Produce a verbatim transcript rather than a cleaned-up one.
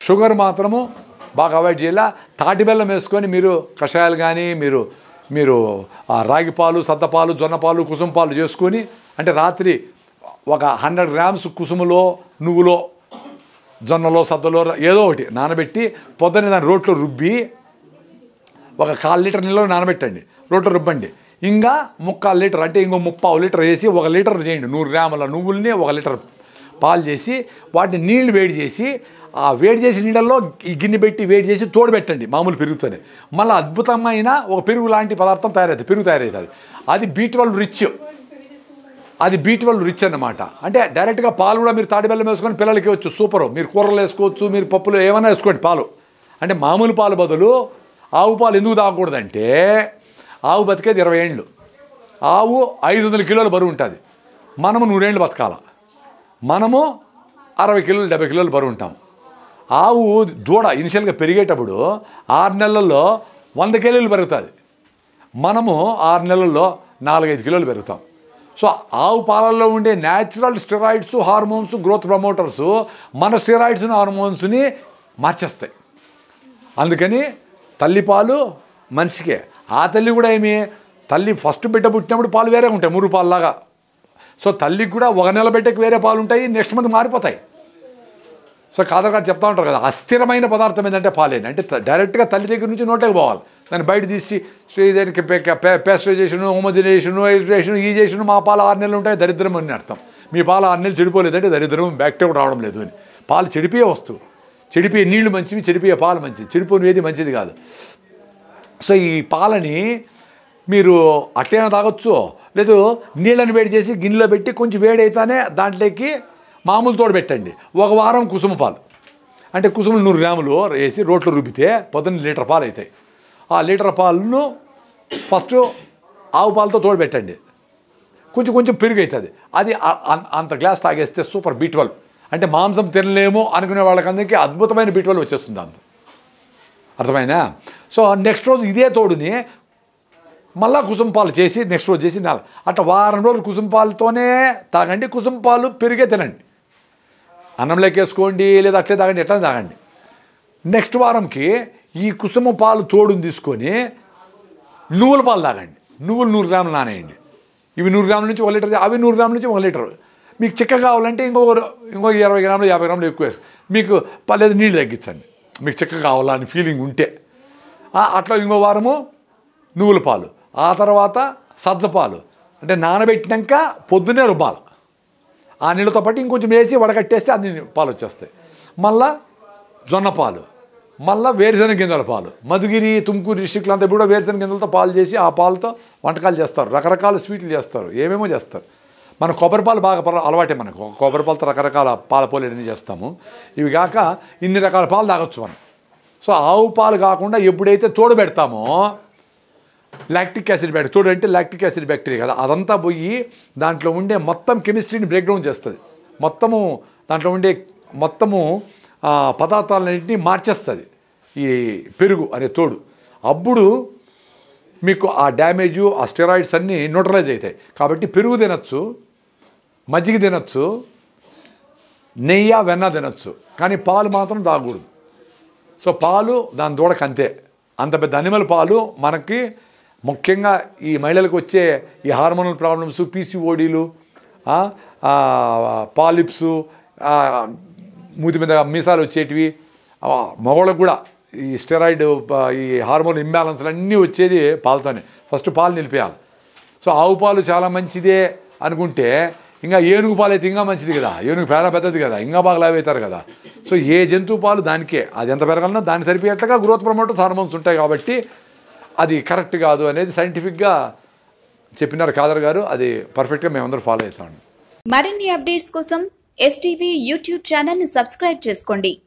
Sugar మాత్రము బాగా avoid చేయాల. తాటి బెల్లం వేసుకొని మీరు కషాయాలు కానీ మీరు మీరు రాగి పాలు, సద్దపాలు, జొన్న పాలు, కుసుమ పాలు చేసుకొని, అంటే రాత్రి ఒక హండ్రెడ్ గ్రామ్స్ కుసుములో, నువ్వులో, జొన్నలో, సద్దలో ఏదో ఒకటి నానబెట్టి పొద్దున్నే దాన్ని రోట్లో రుబ్బి ఒక కాల్ లీటర్ నీళ్ళలో నానబెట్టండి, రోట్లో రుబ్బండి. ఇంకా ముక్కాలు లీటర్ అంటే ఇంకో ముప్పావు లీటర్ వేసి ఒక లీటర్ చేయండి. నూరు గ్రాముల నువ్వుల్ని ఒక లీటర్ పాలు చేసి వాటిని నీళ్లు వేడి చేసి ఆ వేడి చేసి నీళ్ళల్లో ఈ గిన్నె పెట్టి వేడి చేసి తోడుపెట్టండి మామూలు పెరుగుతోనే. మళ్ళీ అద్భుతమైన ఒక పెరుగు లాంటి పదార్థం తయారవుతుంది, పెరుగు తయారవుతుంది. అది బీ ట్వెల్వ్ రిచ్, అది బీ ట్వెల్వ్ రిచ్ అన్నమాట. అంటే డైరెక్ట్గా పాలు కూడా మీరు తాటి బెల్లం వేసుకొని పిల్లలకి ఇవ్వచ్చు, సూపరు. మీరు కూరలు వేసుకోవచ్చు, మీరు పప్పులు ఏమైనా వేసుకోండి పాలు. అంటే మామూలు పాలు బదులు ఆవు పాలు ఎందుకు తాగకూడదంటే ఆవు బతికేది ఇరవై ఏళ్ళు, ఆవు ఐదు వందల కిలోల బరువు ఉంటుంది, మనము నూరేళ్ళు బతకాల, మనము అరవై కిలోలు డెబ్బై కిలోలు బరువు ఉంటాం. ఆవు దూడ ఇనిషియల్గా పెరిగేటప్పుడు ఆరు నెలల్లో వంద కిలోలు పెరుగుతుంది, మనము ఆరు నెలల్లో నాలుగైదు కిలోలు పెరుగుతాం. సో ఆవు పాలల్లో ఉండే natural steroids, hormones, growth promoters మన స్టెరాయిడ్స్ని, హార్మోన్స్ని మార్చేస్తాయి. అందుకని తల్లిపాలు మనిషికే. ఆ తల్లి కూడా ఏమి, తల్లి ఫస్ట్ బిడ్డ పుట్టినప్పుడు పాలు వేరే ఉంటాయి, మూడు పాలులాగా. సో తల్లికి కూడా ఒక నెల బిడ్డకి వేరే పాలు ఉంటాయి, నెక్స్ట్ మంత్ మారిపోతాయి. సో కాదర్ గారు చెప్తా ఉంటారు కదా, అస్థిరమైన పదార్థం ఏంటంటే పాలేని. అంటే డైరెక్ట్గా తల్లి దగ్గర నుంచి నోటకి పోవాలి, దాన్ని బయట తీసి దానికి పేస్టరైజేషన్, హోమోజనైజేషన్, హైడ్రేషన్, ఈ చేసిన మా పాలు ఆరు నెలలు ఉంటాయి దరిద్రం అని అర్థం. మీ పాలు ఆరు నెలలు చెడిపోలేదంటే దరిద్రం, బ్యాక్టీరియా రావడం లేదు అని. పాలు చెడిపోయే వస్తువు, చెడిపోయే నీళ్లు మంచివి, చెడిపోయే పాలు మంచిది, చెడిపోయిన ఏది మంచిది కాదు. సో ఈ పాలని మీరు అట్టైనా తాగొచ్చు, లేదు నీళ్ళని వేడి చేసి గిన్నెలో పెట్టి కొంచెం వేడి అయితేనే దాంట్లోకి మామూలు తోడు పెట్టండి. ఒక వారం కుసుమ పాలు, అంటే కుసుమలు నూరు గ్రాములు వేసి రోట్లో రుబ్బితే పొద్దున్న లీటర్ పాలు అవుతాయి. ఆ లీటర్ పాలను ఫస్ట్ ఆవు పాలతో తోడు పెట్టండి, కొంచెం కొంచెం పెరుగు అవుతుంది. అది అంత గ్లాస్ తాగేస్తే సూపర్ బీ ట్వెల్వ్. అంటే మాంసం తినలేము అనుకునే వాళ్ళకందరికీ అద్భుతమైన బీ ట్వెల్వ్ వచ్చేస్తుంది అంత. అర్థమైనా? సో నెక్స్ట్ రోజు ఇదే తోడుని మళ్ళా కుసుమ పాలు చేసి నెక్స్ట్ రోజు చేసి నాలుగు అట్లా వారం రోజులు కుసుమ పాలతోనే తాగండి. కుసుమ పాలు పెరిగే తినండి, అన్నంలోకి వేసుకోండి, లేదా అట్లే తాగండి, ఎట్లా తాగండి. నెక్స్ట్ వారంకి ఈ కుసుమ పాలు తోడుని తీసుకొని నువ్వుల పాలు తాగండి. నువ్వులు నూరు గ్రాములు నానేయండి. ఇవి నూరు గ్రాముల నుంచి ఒక లీటర్, అవి నూరు గ్రాముల నుంచి ఒక లీటర్. మీకు చిక్క కావాలంటే ఇంకొక ఇంకొక ఇరవై గ్రాములు యాభై గ్రాములు ఎక్కువ వేసుకో. మీకు పర్లేదు నీళ్ళు తగ్గించండి మీకు చిక్క కావాలా అని ఫీలింగ్ ఉంటే. అట్లా ఇంకో వారము నువ్వుల పాలు, ఆ తర్వాత సజ్జపాలు, అంటే నానబెట్టినాక పొద్దున్నే రుబ్బాలి. ఆ నీళ్ళతో పాటు ఇంకొంచెం వేసి వడకట్టేస్తే అన్ని పాలు వచ్చేస్తాయి. మళ్ళా జొన్న పాలు, మళ్ళీ వేరుశనగ గింజల పాలు. మధుగిరి, తుమ్కూరు డిస్ట్రిక్ట్లు అంతా కూడా వేరుశనగ గింజలతో పాలు చేసి ఆ పాలతో వంటకాలు చేస్తారు, రకరకాల స్వీట్లు చేస్తారు, ఏమేమో చేస్తారు. మన కొబ్బరి పాలు బాగా అలవాటే మనకు, కొబ్బరి పాలతో రకరకాల పాల పోలు ఎన్ని చేస్తాము. ఇవి కాక ఇన్ని రకాల పాలు తాగొచ్చు మనం. సో ఆవు పాలు కాకుండా ఎప్పుడైతే తోడు పెడతామో లాక్టిక్ యాసిడ్ బ్యాక్టీరియా, తోడు అంటే లాక్టిక్ యాసిడ్ బ్యాక్టీరియా కదా, అదంతా పోయి దాంట్లో ఉండే మొత్తం కెమిస్ట్రీని బ్రేక్ డౌన్ చేస్తుంది. మొత్తము దాంట్లో ఉండే మొత్తము పదార్థాలన్నింటినీ మార్చేస్తుంది ఈ పెరుగు అనే తోడు. అప్పుడు మీకు ఆ డ్యామేజు, ఆ స్టెరాయిడ్స్ అన్నీ న్యూట్రలైజ్ అవుతాయి. కాబట్టి పెరుగు తినచ్చు, మజ్జిగ తినచ్చు, నెయ్యి, వెన్న తినచ్చు, కానీ పాలు మాత్రం తాగకూడదు. సో పాలు దాని దూడకు అంతే. అంత పెద్ద అనిమల్ పాలు మనకి ముఖ్యంగా ఈ మహిళలకు వచ్చే ఈ హార్మోనల్ ప్రాబ్లమ్స్, పీసీఓడీలు, పాలిప్స్, మూతి మీద మీసాలు వచ్చేటివి, మగవాళ్ళకు కూడా ఈ స్టెరాయిడ్, ఈ హార్మోన్ ఇంబ్యాలెన్స్లు అన్నీ వచ్చేది పాలతోనే. ఫస్ట్ పాలు నిలిపేయాలి. సో ఆవు పాలు చాలా మంచిదే అనుకుంటే ఇంకా ఏనుగు పాలు అయితే ఇంకా మంచిది కదా, ఏనుగు పేద పెద్దది కదా, ఇంకా బాగా లావ్ అవుతారు కదా. సో ఏ జంతువు పాలు దానికే, అది ఎంత పెరగాలన్నా దాన్ని సరిపోయేట్లుగా గ్రోత్ ప్రమోటర్స్, హార్మోన్స్ ఉంటాయి. కాబట్టి అది కరెక్ట్ కాదు అనేది సైంటిఫిక్గా చెప్పినారు ఖాదర్ గారు. అది పర్ఫెక్ట్గా మేమందరూ ఫాలో అవుతాం. మరిన్ని అప్డేట్స్ కోసం ఎస్టీవీ యూట్యూబ్ ఛానల్ని సబ్స్క్రైబ్ చేసుకోండి.